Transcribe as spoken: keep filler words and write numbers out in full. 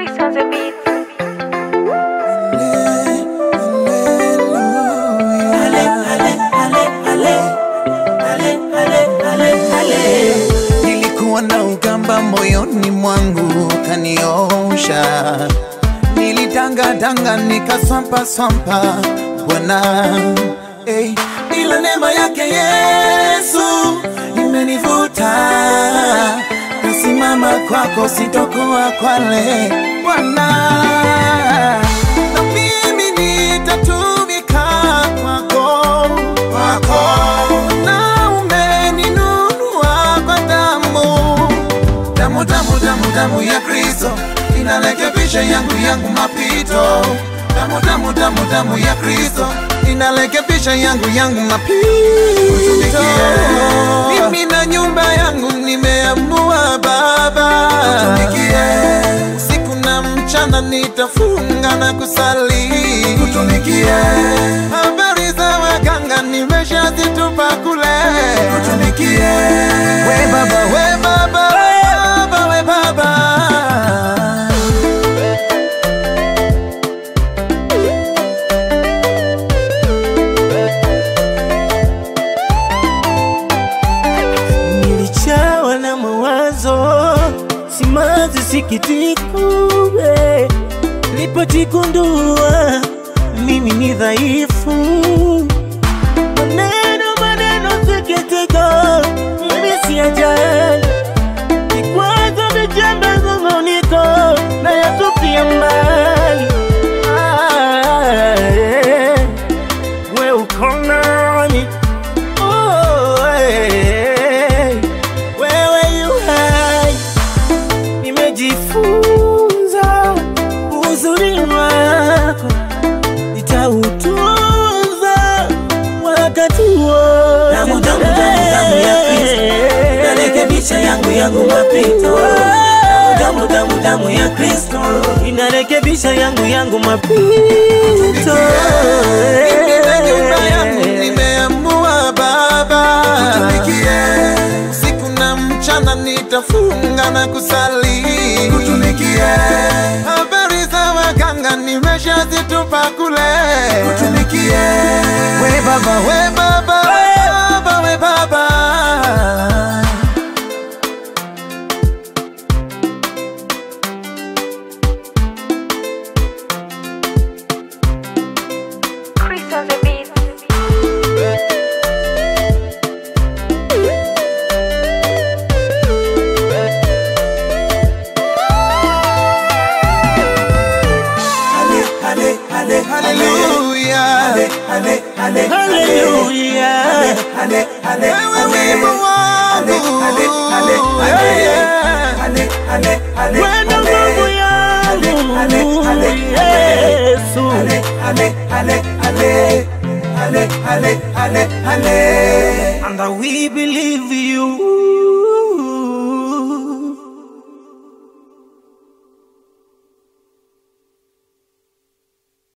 Nilikuwa na ugamba moyoni mwangu kaniosha, nilitanga tanga nikaswampa swampa Bwana, hey, ila neema yake Yesu imenivuta, nasimama kwako sitokuwa kwale Bwana, na mimi nitatumika kwako, kwako na umeninunua kwa damu, damu damu damu damu ya Kristo inarekebisha yangu yangu mapito, damu damu damu damu ya Kristo inarekebisha yangu yangu mapito. Mimi na nyumba yangu nimeamua Baba, kutumikie siku na mchana, nitafunga na kusali, kutumikie habari za waganga nimeshazitupa kule, kutumikie we Baba, we Baba, we Baba, we Baba. Simazi sikitiku nilipojigundua mimi ni dhaifu, maneno maneno sikitiko mimi siyajali, vikwazo vijembe zunguniko na yatupia mbali. Ah, yeah. We uko nami, oh, hey. Wewe yu hai, nimejifunza uzuri wako, nitautunza wakati wote. Damu damu damu damu ya Kristo inarekebisha yangu yangu mapito, damu damu damu ya Kristo inarekebisha yangu yangu mapito. Mimi na nyumba yangu nimeamua Baba, kutumikie usiku na mchana, nitafunga na kusali, kutumikie habari za waganga nimeshazitupa kule, kutumikie we Baba, we Baba, we Baba, we Baba. Hallelujah, wewe wimbo wangu, wendo nguvu yangu Yesu. And we believe you.